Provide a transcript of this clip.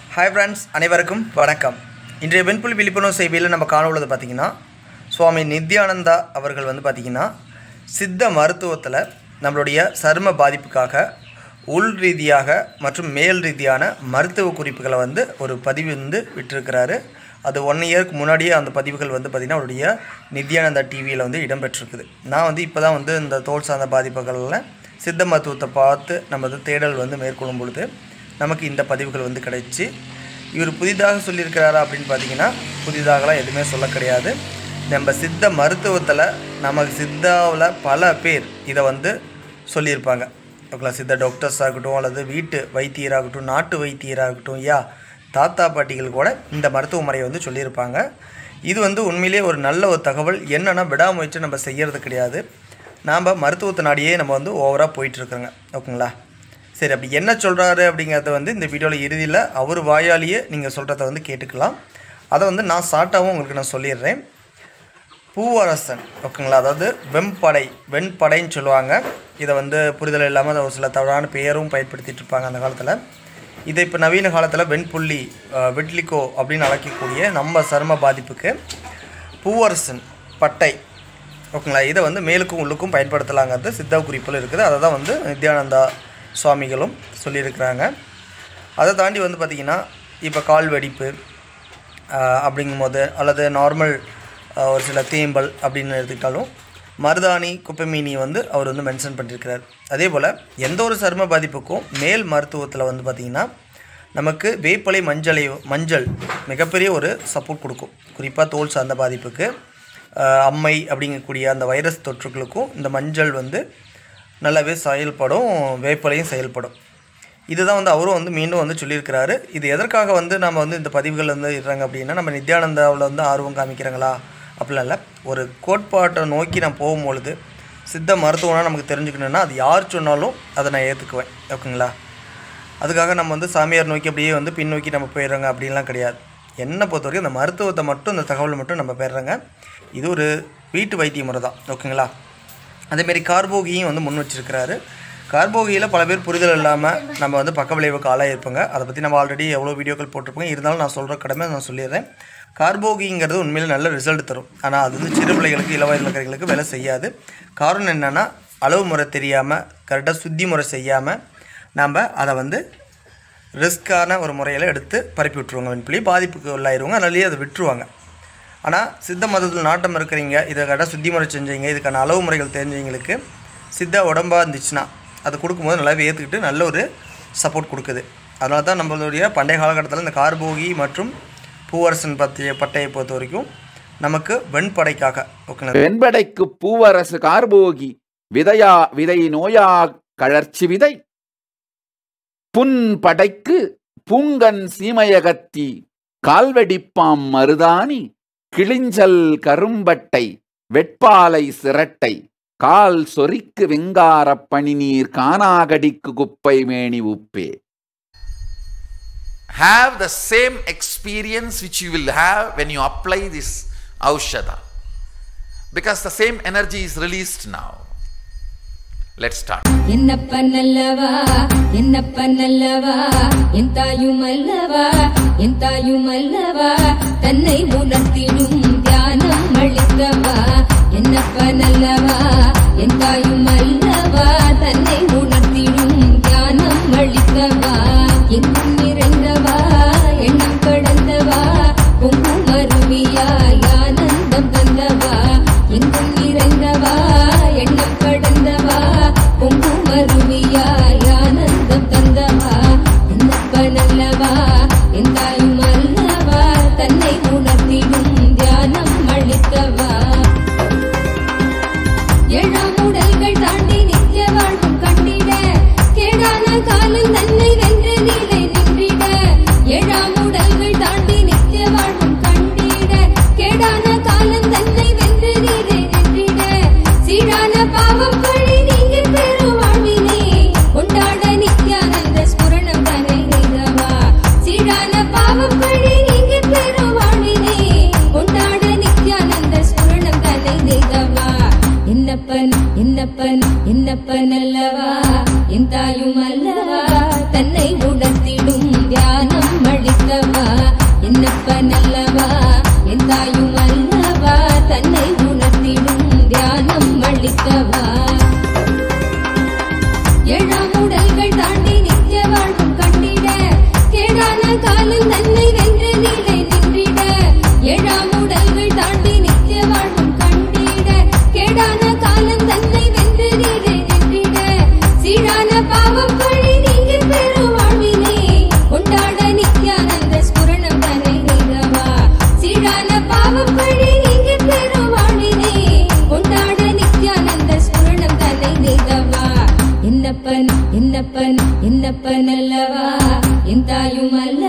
Hi friends, அனைவருக்கும் வணக்கம். இன்றைய வெண்புல் விழிப்புணர்வு செய்தியில் நம்ம காண உள்ளது பார்த்திங்கன்னா, சுவாமி நித்யானந்தா அவர்கள் பார்த்திங்கன்னா சித்த மருத்துவத்தில் நம்மளுடைய சரும பாதிப்புக்காக உள் ரீதியாக மற்றும் மேல் ரீதியான மருத்துவ குறிப்புகளை ஒரு பதிவு விட்டிருக்கிறாரு. அது 1 இயருக்கு முன்னாடியே அந்த பதிவுகள் பார்த்திங்கன்னா அவருடைய நித்யானந்தா டிவியில் இடம்பெற்றிருக்குது. நான் இப்போ தான் இந்த தோல் சார்ந்த பாதிப்புகளில் சித்த மருத்துவத்தை பார்த்து நம்ம தேடல் மேற்கொள்ளும் பொழுது நமக்கு இந்த பதிவுகள் கிடைச்சி. இவர் புதிதாக சொல்லியிருக்கிறாரா அப்படின்னு பார்த்தீங்கன்னா, புதிதாகலாம் எதுவுமே சொல்ல கிடையாது. நம்ம சித்த மருத்துவத்தில் நமக்கு சித்தாவில் பல பேர் இதை சொல்லியிருப்பாங்க. ஓகேங்களா? சித்த டாக்டர்ஸ் ஆகட்டும், அல்லது வீட்டு வைத்தியராகட்டும், நாட்டு வைத்தியராகட்டும், தாத்தா பாட்டிகள் கூட இந்த மருத்துவ முறையை சொல்லியிருப்பாங்க. இது உண்மையிலே ஒரு நல்ல ஒரு தகவல். என்னென்னா, விடாமுயற்சி நம்ம செய்கிறது கிடையாது. நாம் மருத்துவத்தை நாடியே நம்ம ஓவராக போயிட்டுருக்கோங்க. ஓகேங்களா? சரி, அப்படி என்ன சொல்கிறாரு அப்படிங்கிறத இந்த வீடியோவில் இறுதியில் அவர் வாயாலேயே நீங்கள் சொல்கிறத கேட்டுக்கலாம். அதை நான் ஷார்ட்டாகவும் உங்களுக்கு நான் சொல்லிடுறேன். பூவரசன், ஓகேங்களா? அதாவது வெண்படைன்னு சொல்லுவாங்க. இதை புரிதல் இல்லாமல் ஒரு சில தவறான பெயரும் பயன்படுத்திகிட்டு இருப்பாங்க அந்த காலத்தில். இதை இப்போ நவீன காலத்தில் வெண்புள்ளி, விட்லிகோ அப்படின்னு அழைக்கக்கூடிய நம்ம சரும பாதிப்புக்கு பூவரசன் பட்டை, ஓகேங்களா? இதை மேலுக்கும் உள்ளுக்கும் பயன்படுத்தலாங்கிறது சித்த குறிப்பில் இருக்குது. அதை தான் நித்யானந்தா சுவாமிகளும் சொல்லியிருக்கிறாங்க. அதை தாண்டி பார்த்திங்கன்னா, இப்போ கால் வெடிப்பு அப்படிங்கும்போது, அல்லது நார்மல் ஒரு சில தேம்பல் அப்படின்னு எடுத்துக்கிட்டாலும் மருதாணி, குப்பைமீனி அவர் மென்ஷன் பண்ணியிருக்கிறார். அதே போல் எந்த ஒரு சரும பாதிப்புக்கும் மேல் மருத்துவத்தில் பார்த்திங்கன்னா நமக்கு வேப்பலை, மஞ்சள் மிகப்பெரிய ஒரு சப்போர்ட் கொடுக்கும். குறிப்பாக தோல் சார்ந்த பாதிப்புக்கு, அம்மை அப்படிங்கக்கூடிய அந்த வைரஸ் தொற்றுகளுக்கும் இந்த மஞ்சள் நல்லாவே செயல்படும், வேப்பலையும் செயல்படும். இதுதான் அவரும் மீண்டும் சொல்லியிருக்கிறாரு. இது எதற்காக நம்ம இந்த பதிவுகள் இருக்காங்க அப்படின்னா, நம்ம நித்யானந்தாவில் ஆர்வம் காமிக்கிறாங்களா அப்படிலாம் இல்லை. ஒரு கோட்பாட்டை நோக்கி நான் போகும்பொழுது சித்த மருத்துவம்னா நமக்கு தெரிஞ்சுக்கணுன்னா அது யார் சொன்னாலும் அதை நான் ஏற்றுக்குவேன். ஓகேங்களா? அதுக்காக நம்ம சாமியார் நோக்கி அப்படியே பின்னோக்கி நம்ம போயிடுறோங்க அப்படின்லாம் கிடையாது. என்னை பொறுத்த வரைக்கும் இந்த மருத்துவத்தை மட்டும், இந்த தகவலை மட்டும் நம்ம பெறுறோங்க. இது ஒரு வீட்டு வைத்திய முறை தான். ஓகேங்களா? அதேமாரி கார்போகியும் முன் வச்சிருக்கிறாரு. கார்போகியில் பல பேர் புரிதல் இல்லாமல் நம்ம பக்க விளைவுக்கு ஆளாக இருப்பாங்க. அதை பற்றி நம்ம ஆல்ரெடி எவ்வளோ வீடியோக்கள் போட்டிருப்போங்க. இருந்தாலும் நான் சொல்கிற கடமை நான் சொல்லிடுறேன். கார்போகிங்கிறது உண்மையில் நல்ல ரிசல்ட் தரும். ஆனால் அது சிறு பிள்ளைகளுக்கு, இளவயதில் இருக்கிறவங்களுக்கு வேலை செய்யாது. காரணம் என்னென்னா, அளவு முறை தெரியாமல், கரெக்டாக சுத்தி முறை செய்யாமல் நம்ம அதை ரிஸ்க்கான ஒரு முறையில் எடுத்து பரப்பி விட்டுருவாங்க. வெண்புலி பாதிப்புக்கு உள்ளாயிருவாங்க. அதனாலேயே அதை விட்டுருவாங்க. ஆனால் சித்த மதத்தில் நாட்டம் இருக்கிறீங்க, இதை கரெக்டாக சுத்தி முறை செஞ்சீங்க, இதுக்கான அளவு முறைகள் தெரிஞ்சவங்களுக்கு சித்த உடம்பாக இருந்துச்சுன்னா அதை கொடுக்கும்போது நல்லாவே ஏற்றுக்கிட்டு நல்ல ஒரு சப்போர்ட் கொடுக்குது. அதனால தான் நம்மளுடைய பண்டைய காலகட்டத்தில் இந்த கார்போகி மற்றும் பூவரசன் பட்டையை பொறுத்த வரைக்கும் நமக்கு வெண்படைக்காக, ஓகே, வெண்படைக்கு பூவரசு கார்போகி, விதை நோயா கழற்சி விதை, புன் படைக்கு பூங்கன் சீமயகத்தி, கால்வெடிப்பாம் மருதாணி, கிளிஞ்சல் கரும்பட்டை, வெட்பாலை சிரட்டை, கால் சொரிக்கு வெங்கார பனிநீர், கானாகடிக்கு குப்பை மேனி உப்பே. Have the same experience which you will have when you apply this aushadha, because the same energy is released now. Let's start. என்னப்ப நல்லவா, என்னப்ப நல்லவா, என் தாயும் அல்லவா, என் தாயும் அல்லவா, தன்னை உணர்த்திடும் தியானம் அளித்தவா. என்னப்ப நல்லவா, என் தாயும் அல்லவா, தன்னை உணர்த்திடும் தியானம் அளித்தவா. எங்கும் நிறைந்தவா, எண்ணம் கடந்தவா, பொங்கும் அருவியாய் ஆனந்தம் தந்தவா. எங்கும் நிறைந்தவா, எண்ணம் கடந்தவா, பொங்கும் அருவியாய் ஆனந்தம் தந்தவா. என்னப்ப நல்லவா, என் தாயும் அல்லவா, தன்னை உணர்த்திடும் தியானம் அளித்தவா. ಎಂತಾಯುಮಲ್ಲವಾ